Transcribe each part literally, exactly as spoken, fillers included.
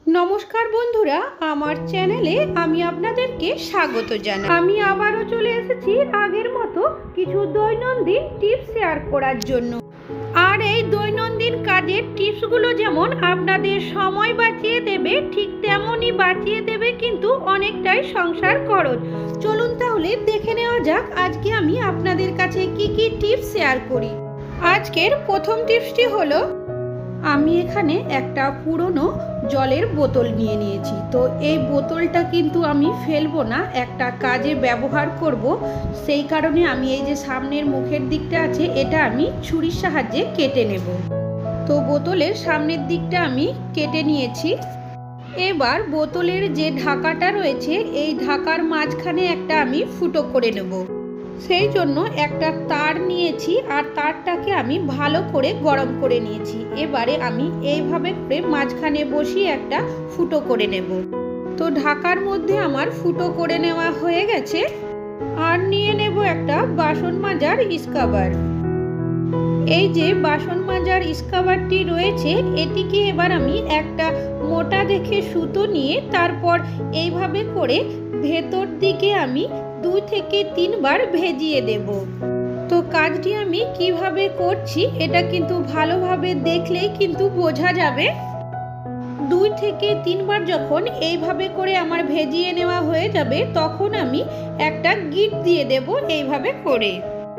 नमस्कार बंधुरा आमार चैनेले आमी आपनादेरके स्वागत जानाई। आमी आबारो चले एसेछि आगेर मतो किछु दैनन्दिन टिप्स शेयार करार जोन्नो। आर एई दैनन्दिन काजेर टिप्सगुलो जेमन आपनादेर समय बाँचिये देबे ठीक तेमोनी बाँचिये देबे किन्तु अनेकटाई संसार खरच। चलुन ताहले देखे नेওয়া যাক आजके आमी आपनादेर काछे कि कि टिप्स शेयार करी। आजकेर प्रथम टिप्सटी हलो आमी एखाने एकटा पुरोनो जलेर बोतल निये निয়েছি। तो এই বোতলটা কিন্তু আমি ফেলবো না, একটা কাজে ব্যবহার করব। সেই কারণে আমি এই যে সামনের মুখের দিকটা আছে এটা আমি ছুরির সাহায্যে কেটে নেব। তো বোতলের সামনের দিকটা আমি কেটে নিয়েছি। এবার বোতলের যে ঢাকাটা রয়েছে এই ঢাকার মাঝখানে একটা আমি ফুটো করে নেব। সেই জন্য একটা তার নিয়েছি আর তারটাকে আমি ভালো করে গরম করে নিয়েছি। এবারে আমি এইভাবে করে মাঝখানে বসিয়ে একটা ফুটো করে নেব। তো ঢাকার মধ্যে আমার ফুটো করে নেওয়া হয়ে গেছে। আর নিয়ে নেব একটা বাসন মাজার স্ক্রাবার। এই যে বাসন মাজার স্ক্রাবারটি রয়েছে এটিকে এবার আমি একটা মোটা দেখে সুতো নিয়ে তারপর এইভাবে করে ভেতর দিকে আমি দুই থেকে তিনবার ভেজিয়ে দেব। তো কাজটি আমি কিভাবে করছি এটা কিন্তু ভালোভাবে দেখলেই কিন্তু বোঝা যাবে। দুই থেকে তিনবার যখন এইভাবে করে আমার ভেজিয়ে নেওয়া হয়ে যাবে তখন আমি একটা গিট দিয়ে দেব এইভাবে করে।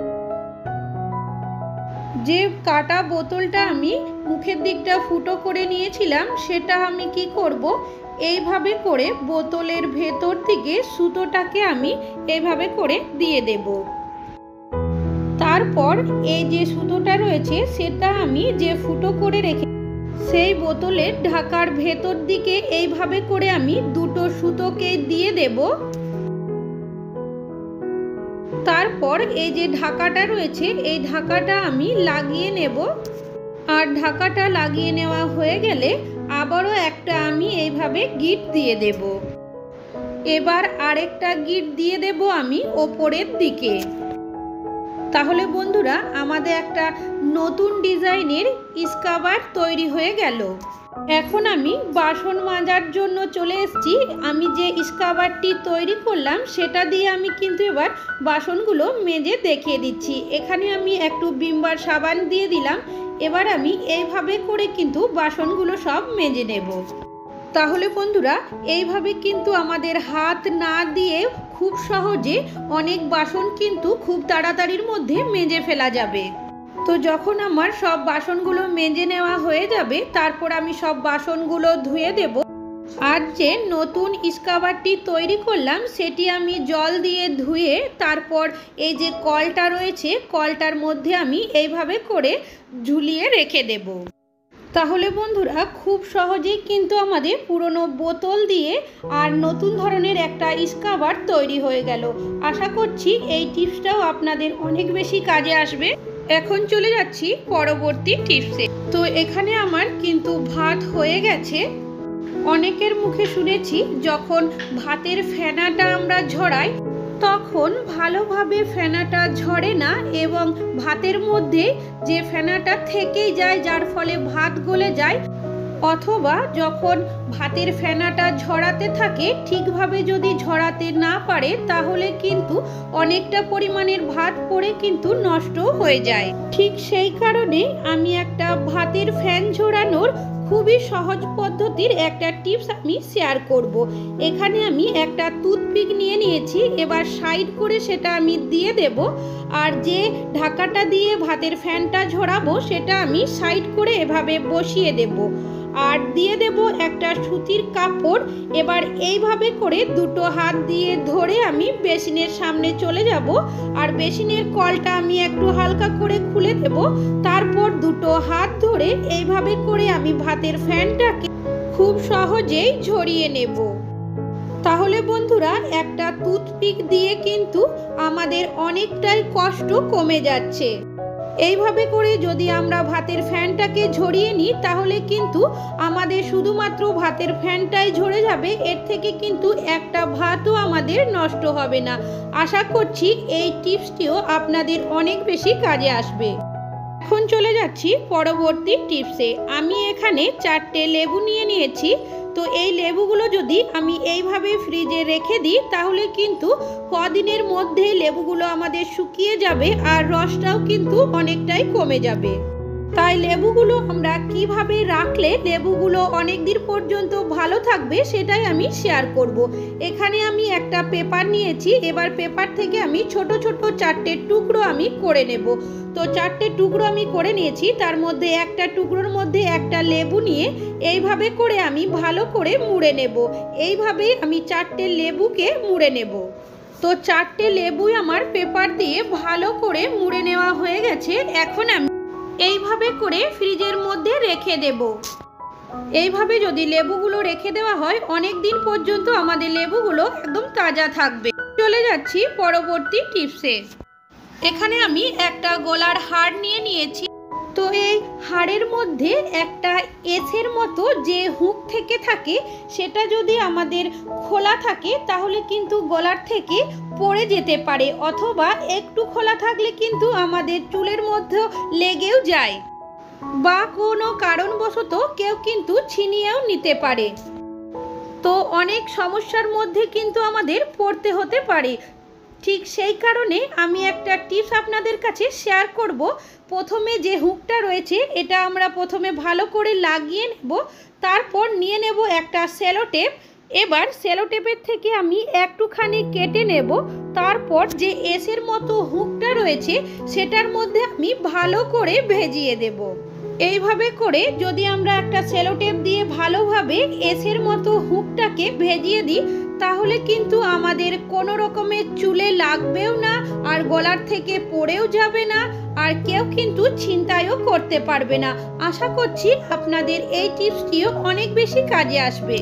যে কাটা বোতলটা আমি মুখের দিকটা ফুটো করে নিয়েছিলাম সেটা আমি কি করব, এইভাবে করে বোতলের ভেতর থেকে সুতোটাকে আমি এইভাবে করে দিয়ে দেব। তারপর এই যে সুতোটা রয়েছে সেটা আমি যে ফুটো করে রেখে সেই বোতলের ঢাকার ভেতর দিকে এইভাবে করে আমি দুটো সুতোকে দিয়ে দেব। তারপর এই যে ঢাকাটা রয়েছে এই ঢাকাটা আমি লাগিয়ে নেব। আর ঢাকাটা লাগিয়ে নেওয়া হয়ে গেলে আবারও একটা আমি এইভাবে গিট দিয়ে দেব। এবার আরেকটা গিট দিয়ে দেব আমি ওপরের দিকে। তাহলে বন্ধুরা আমাদের একটা নতুন ডিজাইনের স্ক্রাবার তৈরি হয়ে গেল। এখন আমি বাসন মাজার জন্য চলে এসেছি। আমি যে স্ক্রাবারটি তৈরি করলাম সেটা দিয়ে আমি কিন্তু এবার বাসনগুলো মেজে দেখিয়ে দিচ্ছি। এখানে আমি একটু ভিম বার সাবান দিয়ে দিলাম। এবার আমি এইভাবে করে কিন্তু বাসনগুলো সব মেজে নেব। তাহলে বন্ধুরা এইভাবে কিন্তু আমাদের হাত না দিয়ে খুব সহজে অনেক বাসন কিন্তু খুব তাড়াতাড়ির মধ্যে মেজে ফেলা যাবে। তো যখন আমার সব বাসনগুলো মেজে নেওয়া হয়ে যাবে তারপর আমি সব বাসনগুলো ধুয়ে দেব। আর যে নতুন স্ক্রাবারটি তৈরি করলাম সেটি আমি জল দিয়ে ধুয়ে তারপর এই যে কলটা রয়েছে কলটার মধ্যে আমি এইভাবে করে ঝুলিয়ে রেখে দেব। তাহলে বন্ধুরা খুব সহজেই কিন্তু আমাদের পুরনো বোতল দিয়ে আর নতুন ধরনের একটা স্ক্রাবার তৈরি হয়ে গেল। আশা করছি এই টিপসটাও আপনাদের অনেক বেশি কাজে আসবে। এখন চলে যাচ্ছি পরবর্তী টিপসে। তো এখানে আমার কিন্তু ভাত হয়ে গেছে। অনেকের মুখে শুনেছি যখন ভাতের ফেনাটা আমরা ঝরাই তখন ভালোভাবে ফেনাটা ঝরে না এবং ভাতের মধ্যে যে ফেনাটা থেকেই যায় যার ফলে ভাত গলে যায়। অথবা যখন ভাতের ফেনাটা ঝরাতে থাকে ঠিকভাবে যদি ঝরাতে না পারে তাহলে কিন্তু অনেকটা পরিমাণের ভাত পড়ে কিন্তু নষ্ট হয়ে যায়। ঠিক সেই কারণে আমি একটা ভাতের ফ্যান ঝরানোর খুবই সহজ পদ্ধতির একটা টিপস আমি শেয়ার করব। এখানে আমি একটা টুথপিক নিয়ে নিয়েছি। এবার সাইড করে সেটা আমি দিয়ে দেব। আর যে ঢাকাটা দিয়ে ভাতের ফ্যানটা ঝরাবো সেটা আমি সাইড করে এভাবে বসিয়ে দেব। আর দিয়ে দেব একটা সুতির কাপড়। এবার এইভাবে করে দুটো হাত দিয়ে ধরে আমি বেসিনের সামনে চলে যাব। আর বেসিনের কলটা আমি একটু হালকা করে খুলে দেব। তারপর দুটো হাত ধরে এইভাবে করে আমি ভাতের ফ্যানটাকে খুব সহজেই ঝরিয়ে নেব। তাহলে বন্ধুরা একটা টুথপিক দিয়ে কিন্তু আমাদের অনেকটাই কষ্ট কমে যাচ্ছে। এইভাবে করে যদি আমরা ভাতের ফ্যানটাকে ঝরিয়ে নিই তাহলে কিন্তু আমাদের শুধুমাত্র ভাতের ফ্যানটাই ঝরে যাবে, এর থেকে কিন্তু একটা ভাতও আমাদের নষ্ট হবে না। আশা করছি এই টিপসটিও আপনাদের অনেক বেশি কাজে আসবে। এখন চলে যাচ্ছি পরবর্তী টিপসে। আমি এখানে চারটে লেবু নিয়ে নিয়েছি। তো এই লেবুগুলো যদি আমি এইভাবে ফ্রিজে রেখে দিই তাহলে কিন্তু কদিনের মধ্যে লেবুগুলো আমাদের শুকিয়ে যাবে আর রসটাও কিন্তু অনেকটাই কমে যাবে। তাই লেবুগুলো আমরা কিভাবে রাখলে লেবুগুলো অনেক দিন পর্যন্ত ভালো থাকবে সেটাই আমি শেয়ার করব। এখানে আমি একটা পেপার নিয়েছি, এবার পেপার থেকে আমি ছোট ছোট চারটে টুকরো আমি করে নেব। তো চারটে টুকরো আমি করে নিয়েছি, তার মধ্যে একটা টুকরোর মধ্যে একটা লেবু নিয়ে এইভাবে করে আমি ভালো করে মুড়ে নেব। এইভাবেই আমি চারটে লেবুকে মুড়ে নেব। তো চারটে লেবুই আমার পেপার দিয়ে ভালো করে মুড়ে নেওয়া হয়ে গেছে। এখন আমি এইভাবে করে ফ্রিজের মধ্যে রেখে দেব। এইভাবে যদি লেবুগুলো রেখে দেওয়া হয় অনেক দিন পর্যন্ত আমাদের লেবুগুলো একদম তাজা থাকবে। চলে যাচ্ছি পরবর্তী টিপসে। এখানে আমি একটা গলার হার নিয়ে নিয়েছি। তো এই হাড়ের মধ্যে একটা এসের মতো যে হুক থেকে থাকে সেটা যদি আমাদের খোলা থাকে তাহলে কিন্তু গলার থেকে পড়ে যেতে পারে, অথবা একটু খোলা থাকলে কিন্তু আমাদের চুলের মধ্যে লেগেও যায় বা কোনো কারণবশত কেউ কিন্তু ছিনিয়েও নিতে পারে। তো অনেক সমস্যার মধ্যে কিন্তু আমাদের পড়তে হতে পারে। ঠিক সেই কারণে আমি একটা টিপস আপনাদের কাছে শেয়ার করব। প্রথমে যে হুকটা রয়েছে এটা আমরা প্রথমে ভালো করে লাগিয়ে নেব, তারপর নিয়ে নেব একটা সেলো টেপ। এবার সেলো টেপের থেকে আমি একটুখানি কেটে নেব, তারপর যে এসের মতো হুকটা রয়েছে সেটার মধ্যে আমি ভালো করে ভেজিয়ে দেব। এইভাবে করে যদি আমরা একটা সেলো টেপ দিয়ে ভালোভাবে এসের মতো হুকটাকে ভেজিয়ে দিই তাহলে কিন্তু আমাদের কোনো রকমের চুলে লাগবেও না, আর গলার থেকে পড়েও যাবে না, আর কেউ কিন্তু ছিনতাইও করতে পারবে না। আশা করছি আপনাদের এই টিপসটিও অনেক বেশি কাজে আসবে।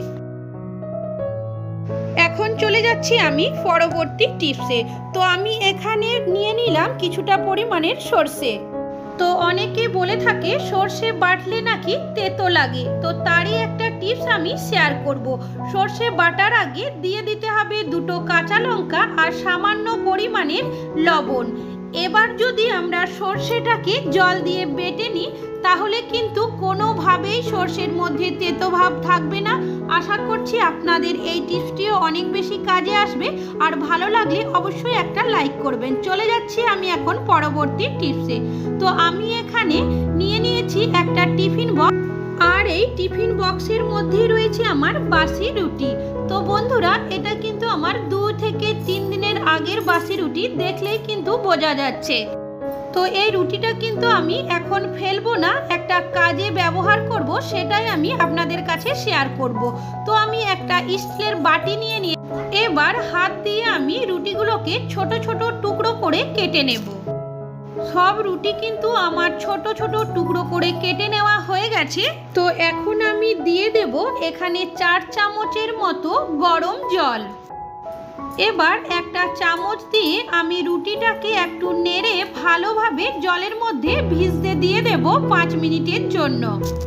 এখন চলে যাচ্ছি আমি পরবর্তী টিপসে। তো আমি এখানে নিয়ে নিলাম কিছুটা পরিমাণের সরষে। তো অনেকে বলে থাকে সরষে বাটলে নাকি তেতো লাগে, তো তারই একটা টিপস আমি শেয়ার করব। সরষে বাটার আগে দিয়ে দিতে হবে দুটো কাঁচা লঙ্কা আর সামান্য পরিমাণের লবণ। এবার যদি আমরা সরষেটাকে জল দিয়ে বেটে নিই তাহলে কিন্তু কোনোভাবেই সরষের মধ্যে তেতো ভাব থাকবে না। আশা করছি আপনাদের এই টিপসটিও অনেক বেশি কাজে আসবে, আর ভালো লাগলে অবশ্যই একটা লাইক করবেন। চলে যাচ্ছি আমি এখন পরবর্তী টিপসে। তো আমি এখানে নিয়ে নিয়েছি একটা টিফিন বক্স, আর এই টিফিন বক্সের মধ্যেই রয়েছে আমার বাসি রুটি। তো বন্ধুরা এটা কিন্তু আমার দু থেকে তিন দিনের আগের বাসি রুটি, দেখলেই কিন্তু বোঝা যাচ্ছে। তো এই রুটিটা কিন্তু আমি এখন ফেলবো না, একটা কাজে ব্যবহার করব, সেটাই আমি আপনাদের কাছে শেয়ার করব। তো আমি একটা স্টিলের বাটি নিয়ে নিয়ে এবার হাত দিয়ে আমি রুটিগুলোকে ছোট ছোট টুকরো করে কেটে নেব। সব রুটি কিন্তু আমার ছোট ছোট টুকরো করে কেটে নেওয়া হয়ে গেছে। তো এখন আমি দিয়ে দেব এখানে চার চামচের মতো গরম জল। এবার একটা চামচ দিয়ে আমি রুটিটাকে একটু নেড়ে ভালোভাবে জলের মধ্যে ভিজতে দিয়ে দেব পাঁচ মিনিটের জন্য।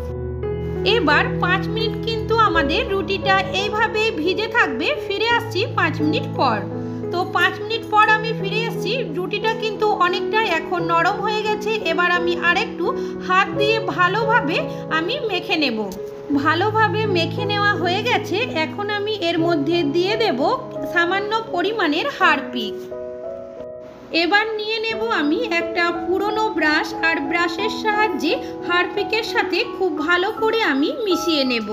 এবার পাঁচ মিনিট কিন্তু আমাদের রুটিটা এইভাবে ভিজে থাকবে। ফিরে আসছি পাঁচ মিনিট পর। তো পাঁচ মিনিট পর আমি ফিরে এসেছি, রুটিটা কিন্তু অনেকটা এখন নরম হয়ে গেছে। এবার আমি আরেকটু হাত দিয়ে ভালোভাবে আমি মেখে নেব। ভালোভাবে মেখে নেওয়া হয়ে গেছে। এখন আমি এর মধ্যে দিয়ে দেব সামান্য পরিমাণের হারপিক। এবার নিয়ে নেব আমি একটা পুরনো ব্রাশ, আর ব্রাশের সাহায্যে হারপিকের সাথে খুব ভালো করে আমি মিশিয়ে নেব।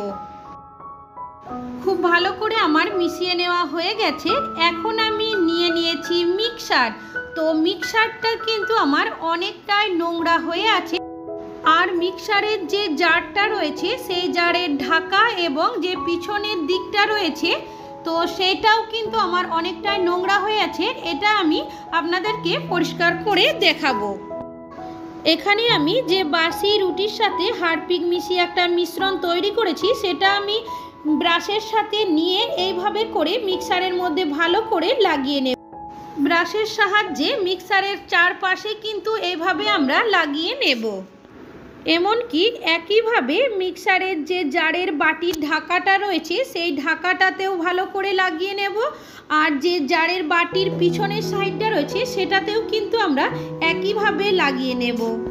খুব ভালো করে আমার মিশিয়ে নেওয়া হয়ে গেছে। এখন আমি নিয়ে নিয়েছি মিক্সার। তো মিক্সারটা কিন্তু আমার অনেকটাই নোংরা হয়ে আছে, আর মিক্সারের যে জারটা রয়েছে সেই জারের ঢাকা এবং যে পিছনের দিকটা রয়েছে তো সেটাও কিন্তু আমার অনেকটাই নোংরা হয়ে আছে। এটা আমি আপনাদেরকে পরিষ্কার করে দেখাবো। এখানে আমি যে বাসি রুটির সাথে হারপিক মিশিয়ে একটা মিশ্রণ তৈরি করেছি সেটা আমি ব্রাশের সাথে নিয়ে এইভাবে করে মিক্সারের মধ্যে ভালো করে লাগিয়ে নেব। ব্রাশের সাহায্যে মিক্সারের চারপাশে কিন্তু এইভাবে আমরা লাগিয়ে নেব। এমনকি একইভাবে মিক্সারের যে জারের বাটির ঢাকাটা রয়েছে সেই ঢাকাটাতেও ভালো করে লাগিয়ে নেব, আর যে জারের বাটির পিছনের সাইডটা রয়েছে সেটাতেও কিন্তু আমরা একইভাবে লাগিয়ে নেব।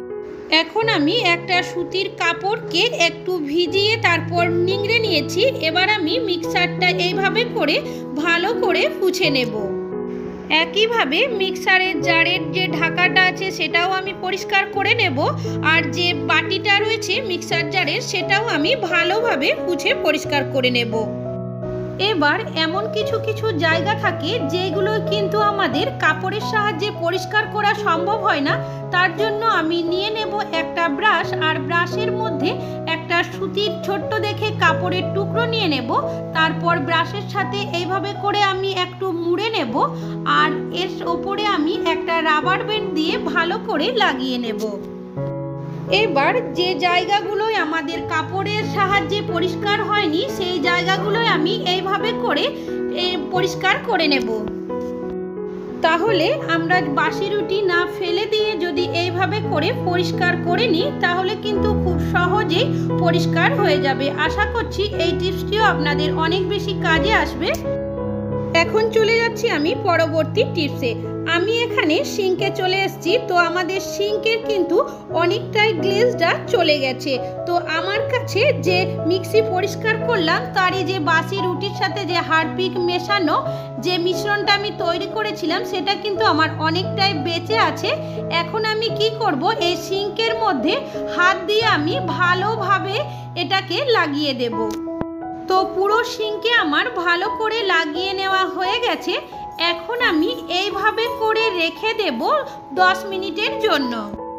এখন আমি একটা সুতির কাপড়কে একটু ভিজিয়ে তারপর নিংড়ে নিয়েছি। এবার আমি মিক্সারটা এইভাবে করে ভালো করে পুছে নেব। একইভাবে মিক্সারের জারের যে ঢাকাটা আছে সেটাও আমি পরিষ্কার করে নেব, আর যে বাটিটা রয়েছে মিক্সার জারের সেটাও আমি ভালোভাবে পুছে পরিষ্কার করে নেব। এবার এমন কিছু কিছু জায়গা থাকে যেগুলো কিন্তু আমাদের কাপড়ের সাহায্যে পরিষ্কার করা সম্ভব হয় না। তার জন্য আমি নিয়ে নেব একটা ব্রাশ, আর ব্রাশের মধ্যে একটা সুতির ছোট্ট দেখে কাপড়ের টুকরো নিয়ে নেব। তারপর ব্রাশের সাথে এইভাবে করে আমি একটু মুড়ে নেব, আর এর ওপরে আমি একটা রাবার ব্যান্ড দিয়ে ভালো করে লাগিয়ে নেব। এবার যে জায়গাগুলোয় আমাদের কাপড়ের সাহায্যে পরিষ্কার হয়নি সেই জায়গাগুলোয় আমি এইভাবে করে পরিষ্কার করে নেব। তাহলে আমরা বাসি রুটি না ফেলে দিয়ে যদি এইভাবে করে পরিষ্কার করে নিই তাহলে কিন্তু খুব সহজেই পরিষ্কার হয়ে যাবে। আশা করছি এই টিপসটিও আপনাদের অনেক বেশি কাজে আসবে। এখন চলে যাচ্ছি আমি পরবর্তী টিপসে। আমি এখানে সিঙ্কে চলে এসেছি। তো আমাদের সিঙ্কের কিন্তু অনেকটাই গ্লেজটা চলে গেছে। তো আমার কাছে যে মিক্সি পরিষ্কার করলাম তারই যে বাসি রুটির সাথে যে হারপিক মেশানো যে মিশ্রণটা আমি তৈরি করেছিলাম সেটা কিন্তু আমার অনেকটাই বেঁচে আছে। এখন আমি কি করব, এই সিঙ্কের মধ্যে হাত দিয়ে আমি ভালোভাবে এটাকে লাগিয়ে দেব। তো পুরো সিঙ্কে আমার ভালো করে লাগিয়ে নেওয়া হয়ে গেছে। এখন আমি এইভাবে করে রেখে দেব দশ মিনিটের জন্য।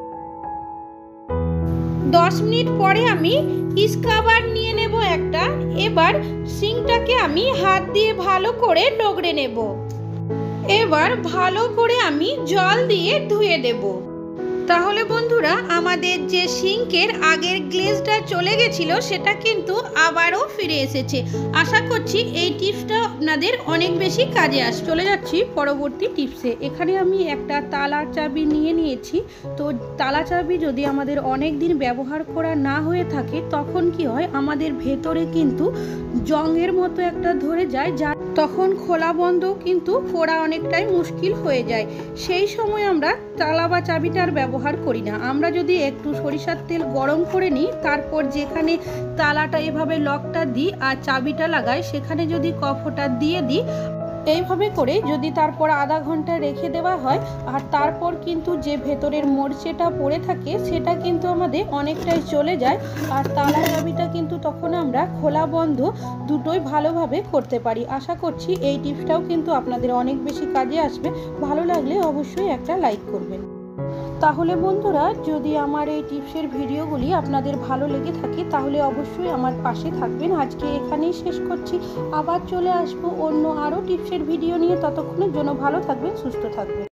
দশ মিনিট পরে আমি স্ক্রাবার নিয়ে নেব একটা। এবার সিঙ্কটাকে আমি হাত দিয়ে ভালো করে রগড়ে নেব। এবার ভালো করে আমি জল দিয়ে ধুয়ে দেব। তাহলে বন্ধুরা আমাদের যে সিঙ্কের আগের গ্লেজটা চলে গেছিল সেটা কিন্তু আবারও ফিরে এসেছে। আশা করছি এই টিপসটা আপনাদের অনেক বেশি কাজে আসবে। চলে যাচ্ছি পরবর্তী টিপসে। এখানে আমি একটা তালা চাবি নিয়ে নিয়েছি। তো তালা চাবি যদি আমাদের অনেক দিন ব্যবহার করা না হয়ে থাকে তখন কি হয়, আমাদের ভেতরে কিন্তু জংয়ের মতো একটা ধরে যায়, যা তখন খোলা বন্ধ কিন্তু করা অনেকটাই মুশকিল হয়ে যায়। সেই সময় আমরা তালা বা চাবিটার ব্যবহার করি না। আমরা যদি একটু সরিষার তেল গরম করে নিই, তারপর যেখানে তালাটা এভাবে লকটা দিই আর চাবিটা লাগাই সেখানে যদি কফটা দিয়ে দিই, এইভাবে করে যদি তারপর আধা ঘন্টা রেখে দেওয়া হয়, আর তারপর কিন্তু যে ভেতরের মরচেটা পড়ে থাকে সেটা কিন্তু আমাদের অনেকটাই চলে যায়। আর তালা চাবিটা কিন্তু তখন আমরা খোলা বন্ধ দুটোই ভালোভাবে করতে পারি। আশা করছি এই টিপসটাও কিন্তু আপনাদের অনেক বেশি কাজে আসবে। ভালো লাগলে অবশ্যই একটা লাইক করবেন। তাহলে বন্ধুরা যদি আমার এই টিপসের ভিডিওগুলি আপনাদের ভালো লেগে থাকে তাহলে অবশ্যই আমার পাশে থাকবেন। আজকে এখানেই শেষ করছি, আবার চলে আসবো অন্য আরও টিপসের ভিডিও নিয়ে। ততক্ষণের জন্য ভালো থাকবেন, সুস্থ থাকবেন।